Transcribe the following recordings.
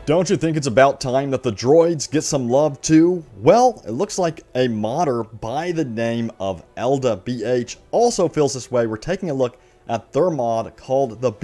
Don't you think it's about time that the droids get some love too? Well, it looks like a modder by the name of EldeBH also feels this way. We're taking a look at their mod called the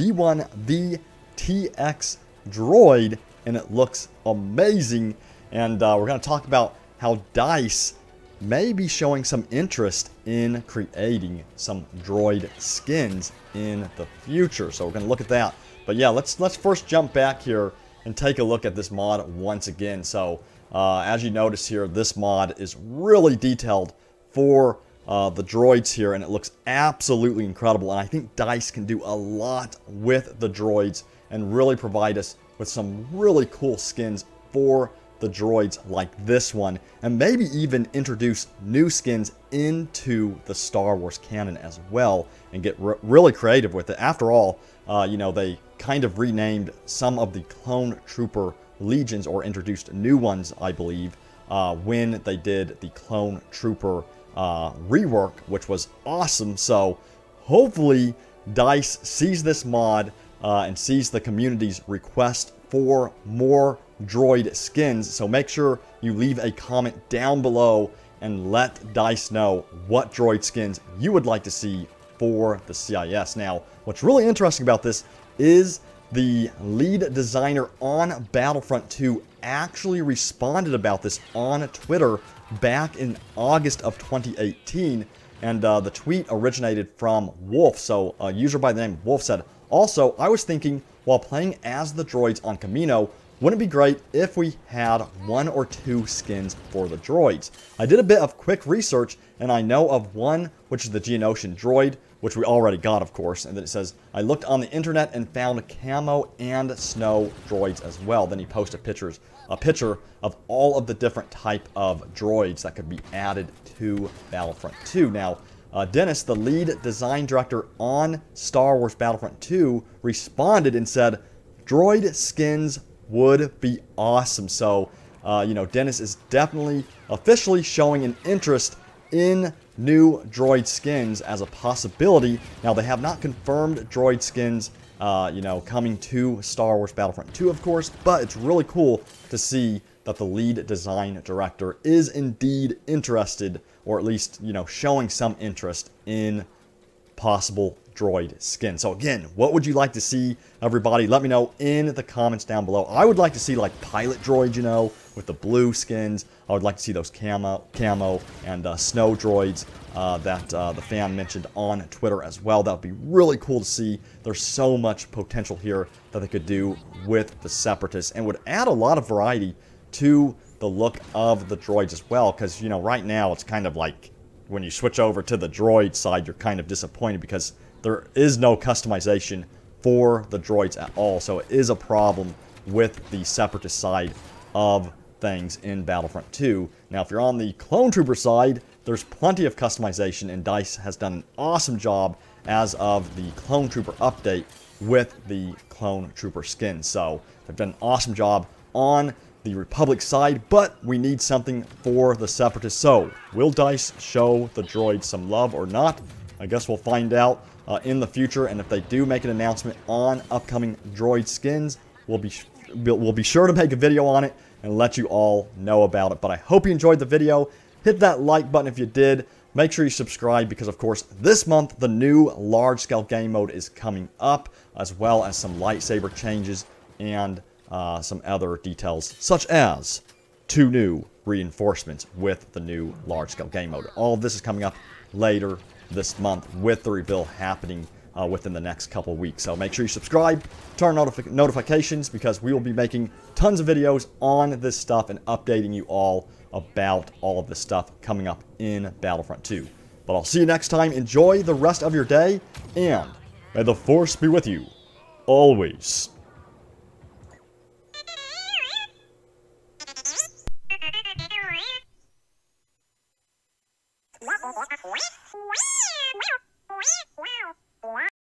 B1V-TX Droid, and it looks amazing. And we're going to talk about how DICE may be showing some interest in creating some droid skins in the future. So we're going to look at that. But yeah, let's first jump back here and take a look at this mod once again. So as you notice here, this mod is really detailed for the droids here, and it looks absolutely incredible. And I think DICE can do a lot with the droids and really provide us with some really cool skins for the droids like this one, and maybe even introduce new skins into the Star Wars canon as well, and get really creative with it. After all, you know, they kind of renamed some of the clone trooper legions, or introduced new ones, I believe, when they did the clone trooper rework, which was awesome. So hopefully DICE sees this mod and sees the community's request for more droid skins. So make sure you leave a comment down below and let DICE know what droid skins you would like to see for the CIS. Now, what's really interesting about this is the lead designer on Battlefront 2 actually responded about this on Twitter back in August of 2018. And the tweet originated from Wolf. So a user by the name Wolf said, "Also, I was thinking while playing as the droids on Camino, wouldn't it be great if we had 1 or 2 skins for the droids? I did a bit of quick research, and I know of one, which is the Geonosian droid, which we already got, of course." And then it says, "I looked on the internet and found camo and snow droids as well." Then he posted a picture of all of the different type of droids that could be added to Battlefront 2. Now, Dennis, the lead design director on Star Wars Battlefront 2, responded and said, "Droid skins would be awesome." So, you know, Dennis is definitely officially showing an interest in new droid skins as a possibility. Now, they have not confirmed droid skins, you know, coming to Star Wars Battlefront 2, of course, but it's really cool to see that the lead design director is indeed interested, or at least, you know, showing some interest in possible droid skin. So again, what would you like to see, everybody? Let me know in the comments down below. I would like to see like pilot droids, you know, with the blue skins. I would like to see those camo and snow droids that the fan mentioned on Twitter as well. That would be really cool to see. There's so much potential here that they could do with the Separatists, and would add a lot of variety to the look of the droids as well. Because, you know, right now it's kind of like when you switch over to the droid side, you're kind of disappointed because there is no customization for the droids at all. So it is a problem with the Separatist side of things in Battlefront 2. Now, if you're on the Clone Trooper side, there's plenty of customization, and DICE has done an awesome job as of the Clone Trooper update with the Clone Trooper skins. So they've done an awesome job on the Republic side, but we need something for the Separatists. So will DICE show the droids some love or not? I guess we'll find out in the future. And if they do make an announcement on upcoming droid skins, we'll be sure to make a video on it and let you all know about it. But I hope you enjoyed the video. Hit that like button if you did. Make sure you subscribe, because of course this month the new large-scale game mode is coming up, as well as some lightsaber changes and some other details, such as 2 new reinforcements with the new large-scale game mode. All of this is coming up later this month, with the reveal happening within the next couple weeks. So make sure you subscribe, turn on notifications, because we will be making tons of videos on this stuff and updating you all about all of this stuff coming up in Battlefront 2. But I'll see you next time. Enjoy the rest of your day, and may the Force be with you always.